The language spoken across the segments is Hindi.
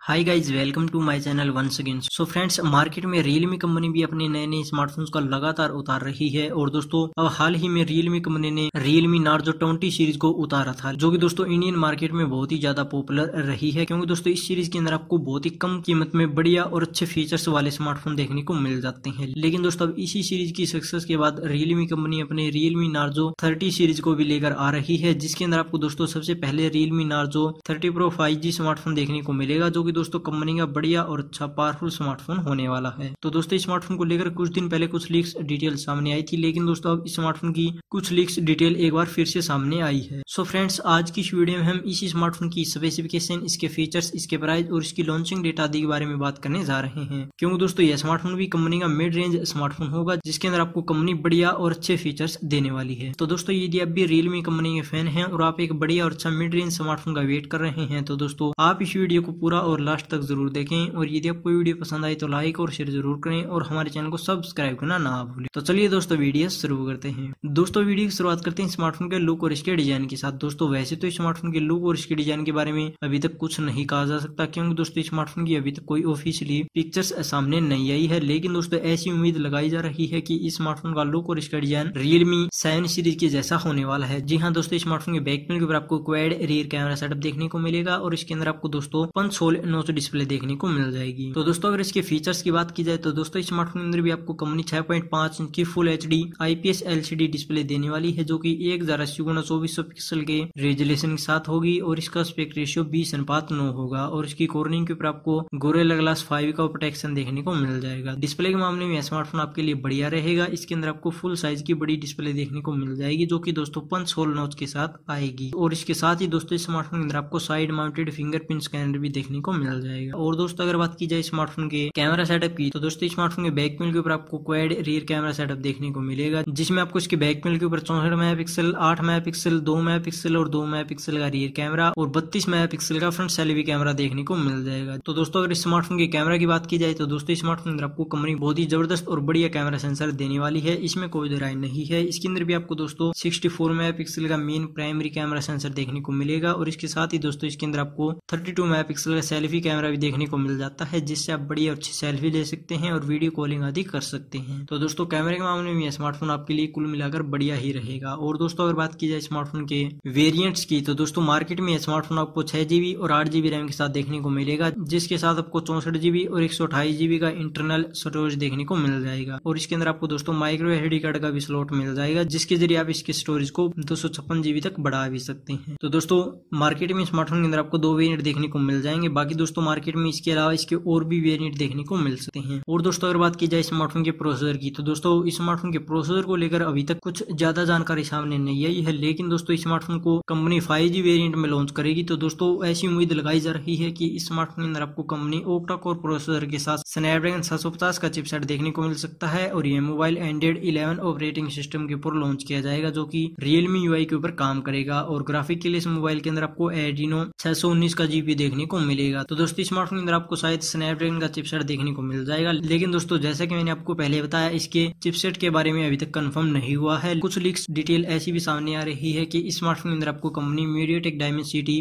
Hi guys, welcome to my channel once again. So friends, market में रियलमी कंपनी भी अपने नए नए स्मार्टफोन्स का लगातार उतार रही है। और दोस्तों, अब हाल ही में रियलमी कंपनी ने रियलमी नार्जो 20 सीरीज को उतारा था, जो कि दोस्तों इंडियन मार्केट में बहुत ही ज्यादा पॉपुलर रही है, क्योंकि दोस्तों इस सीरीज के अंदर आपको बहुत ही कम कीमत में बढ़िया और अच्छे फीचर्स वाले स्मार्टफोन देखने को मिल जाते हैं। लेकिन दोस्तों, अब इसी सीरीज की सक्सेस के बाद रियलमी कंपनी अपने रियलमी नार्जो 30 सीरीज को भी लेकर आ रही है, जिसके अंदर आपको दोस्तों सबसे पहले Realme Narzo 30 pro 5G smartphone देखने को मिलेगा, जो कि दोस्तों कंपनी का बढ़िया और अच्छा पावरफुल स्मार्टफोन होने वाला है। तो दोस्तों, इस स्मार्टफोन को लेकर कुछ दिन पहले कुछ लीक्स डिटेल सामने आई थी, लेकिन दोस्तों अब इस स्मार्टफोन की कुछ लीक्स डिटेल एक बार फिर से सामने आई है। सो फ्रेंड्स, आज की इस वीडियो में हम इसी स्मार्टफोन की स्पेसिफिकेशन, इसके फीचर्स, इसके प्राइस और इसकी लॉन्चिंग डेट आदि के बारे में बात करने जा रहे हैं, क्योंकि दोस्तों यह स्मार्टफोन भी कंपनी का मिड रेंज स्मार्टफोन होगा, जिसके अंदर आपको कंपनी बढ़िया और अच्छे फीचर्स देने वाली है। तो दोस्तों, यदि आप भी रियलमी कंपनी के फैन हैं और आप एक बढ़िया और अच्छा मिड रेंज स्मार्टफोन का वेट कर रहे हैं, तो दोस्तों आप इस वीडियो को पूरा और लास्ट तक जरूर देखें। और यदि आपको वीडियो पसंद आई तो लाइक और शेयर जरूर करें और हमारे चैनल को सब्सक्राइब करना ना भूलें। तो चलिए दोस्तों, वीडियो शुरू करते हैं। दोस्तों, वीडियो की शुरुआत करते हैं स्मार्टफोन के लुक और इसके डिजाइन के साथ। दोस्तों, वैसे तो स्मार्टफोन के लुक और इसके डिजाइन के बारे में अभी तक कुछ नहीं कहा जा सकता, क्योंकि दोस्तों स्मार्टफोन की अभी तक कोई ऑफिशियली पिक्चर्स सामने नहीं आई है। लेकिन दोस्तों, ऐसी उम्मीद लगाई जा रही है कि इस स्मार्टफोन का लुक और इसका डिजाइन रियलमी 7 सीरीज के जैसा होने वाला है। जी हाँ दोस्तों, स्मार्टफोन के बैक पैनल के ऊपर आपको क्वाड रियर कैमरा सेटअप देखने को मिलेगा और इसके अंदर आपको दोस्तों पंच होल नोच डिस्प्ले देखने को मिल जाएगी। तो दोस्तों, अगर इसके फीचर्स की बात की जाए तो दोस्तों स्मार्टफोन के अंदर भी आपको कंपनी 6.5 इंच की full HD IPS LCD display देने वाली है, जो कि 1080x2400 पिक्सल के रेजोल्यूशन के साथ होगी और इसका एस्पेक्ट रेशियो 20:9 होगा। और इसकी कॉर्निंग के ऊपर आपको गोरिल्ला ग्लास 5 का प्रोटेक्शन देखने को मिल जाएगा। डिस्प्ले के मामले में स्मार्टफोन आपके लिए बढ़िया रहेगा। इसके अंदर आपको फुल साइज की बड़ी डिस्प्ले देखने को मिल जाएगी, जो कि दोस्तों पंच होल नॉच के साथ आएगी। और इसके साथ ही दोस्तों स्मार्टफोन के अंदर आपको साइड माउंटेड फिंगरप्रिंट स्कैनर भी देखने को मिल जाएगा। और दोस्तों, अगर बात की जाए स्मार्टफोन के कैमरा सेटअप की, तो दोस्तों स्मार्टफोन के बैक पैनल के ऊपर आपको क्वाड रियर कैमरा सेटअप देखने को मिलेगा, जिसमें आपको इसके बैक पैनल के ऊपर 64 मेगापिक्सल, 8 मेगापिक्सल, 2 मेगापिक्सल और 2 मेगापिक्सल का रियर कैमरा और 32 मेगापिक्सल का फ्रंट सेल्फी कैमरा देखने को मिल जाएगा। तो दोस्तों, अगर इस स्मार्टफोन के कैमरा की बात की जाए तो दोस्तों स्मार्टफोन अंदर आपको कंपनी बहुत ही जबरदस्त और बढ़िया कैमरा सेंसर देने वाली है, इसमें कोई राय नहीं है। इसके अंदर भी आपको दोस्तों 64 मेगापिक्सल का मेन प्राइमरी कैमरा सेंसर देखने को मिलेगा और इसके साथ ही दोस्तों इसके अंदर आपको 32 मेगापिक्सल का सेल्फी कैमरा भी देखने को मिल जाता है, जिससे आप बढ़िया अच्छी सेल्फी ले सकते हैं और वीडियो कॉलिंग आदि कर सकते हैं। तो दोस्तों, कैमरे के मामले में यह स्मार्टफोन आपके लिए कुल मिलाकर बढ़िया ही रहेगा। और दोस्तों, अगर बात की जाए स्मार्टफोन के वेरिएंट्स की, तो दोस्तों मार्केट में यह स्मार्टफोन आपको 6GB और 8GB रैम के साथ देखने को मिलेगा, जिसके साथ आपको 64GB और 128GB का इंटरनल स्टोरेज देखने को मिल जाएगा। और इसके अंदर आपको दोस्तों माइक्रो SD कार्ड का भी स्लॉट मिल जाएगा, जिसके जरिए आप इसके स्टोरेज को 256GB तक बढ़ा भी सकते हैं। तो दोस्तों, मार्केट में स्मार्टफोन के अंदर आपको 2 वेरिएंट देखने को मिल जाएंगे। बाकी दोस्तों मार्केट में इसके अलावा इसके और भी वेरिएंट देखने को मिल सकते हैं। और दोस्तों, अगर बात की जाए स्मार्टफोन के प्रोसेसर की, तो दोस्तों इस स्मार्टफोन के प्रोसेसर को लेकर अभी तक कुछ ज्यादा जानकारी सामने नहीं आई है। लेकिन दोस्तों इस स्मार्टफोन को कंपनी 5G वेरिएंट में लॉन्च करेगी, तो दोस्तों ऐसी उम्मीद लगाई जा रही है कि इस स्मार्टफोन के अंदर आपको कंपनी ऑक्टा कोर प्रोसेसर के साथ स्नैपड्रैगन 750 का चिपसेट देखने को मिल सकता है। और ये मोबाइल एंड्रॉइड 11 ऑपरेटिंग सिस्टम के ऊपर लॉन्च किया जाएगा, जो कि रियलमी UI के ऊपर काम करेगा। और ग्राफिक के लिए इस मोबाइल के अंदर आपको एड्रीनो 619 का GPU देखने को मिलेगा। तो दोस्तों स्मार्टफोन के अंदर आपको शायद स्नैपड्रैगन का चिपसेट देखने को मिल जाएगा। लेकिन दोस्तों, जैसा कि मैंने आपको पहले बताया, इसके चिपसेट के बारे में अभी तक कंफर्म नहीं हुआ है। कुछ लीक्स डिटेल ऐसी भी सामने आ रही है कि इस स्मार्टफोन के अंदर आपको कंपनी MediaTek Dimensity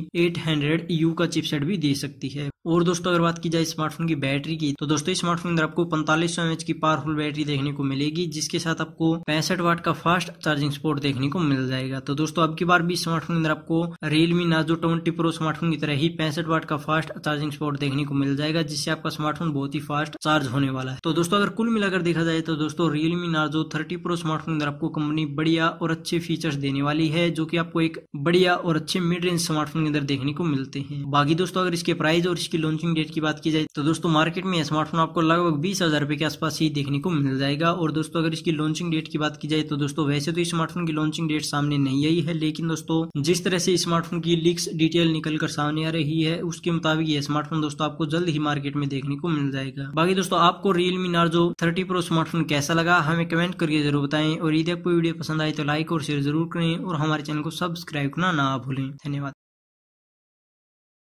800U का चिपसेट भी दे सकती है। और दोस्तों, अगर बात की जाए स्मार्टफोन की बैटरी की, तो दोस्तों स्मार्टफोन के अंदर आपको 4500 mAh की पावरफुल बैटरी देखने को मिलेगी, जिसके साथ आपको 65 वाट का फास्ट चार्जिंग सपोर्ट देखने को मिल जाएगा। तो दोस्तों, अब की बार भी स्मार्टफोन के अंदर आपको रियलमी नार्जो 20 प्रो स्मार्टफोन की तरह ही 65 वाट का फास्ट चार्जिंग सपोर्ट देखने को मिल जाएगा, जिससे आपका स्मार्टफोन बहुत ही फास्ट चार्ज होने वाला है। तो दोस्तों, अगर कुल मिलाकर देखा जाए तो दोस्तों रियलमी नार्जो 30 प्रो स्मार्टफोन के अंदर आपको कंपनी बढ़िया और अच्छे फीचर्स देने वाली है, जो कि आपको एक बढ़िया और अच्छे मिड रेंज स्मार्टफोन के अंदर देखने को मिलते हैं। बाकी दोस्तों, अगर इसके प्राइस और इसकी लॉन्चिंग डेट की बात की जाए तो दोस्तों मार्केट में स्मार्टफोन आपको लगभग 20,000 रुपए के आसपास ही देखने को मिल जाएगा। और दोस्तों, अगर इसकी लॉन्चिंग डेट की बात की जाए तो दोस्तों वैसे तो इस स्मार्टफोन की लॉन्चिंग डेट सामने नहीं आई है, लेकिन दोस्तों जिस तरह से स्मार्टफोन की लीक्स डिटेल निकल कर सामने आ रही है, उसके मुताबिक ये स्मार्टफोन दोस्तों आपको जल्द ही मार्केट में देखने को मिल जाएगा। बाकी दोस्तों, आपको रियलमी नार्जो 30 प्रो स्मार्टफोन कैसा लगा हमें कमेंट करके जरूर बताएं। और यदि आपको वीडियो पसंद आए तो लाइक और शेयर जरूर करें और हमारे चैनल को सब्सक्राइब करना ना भूलें। धन्यवाद।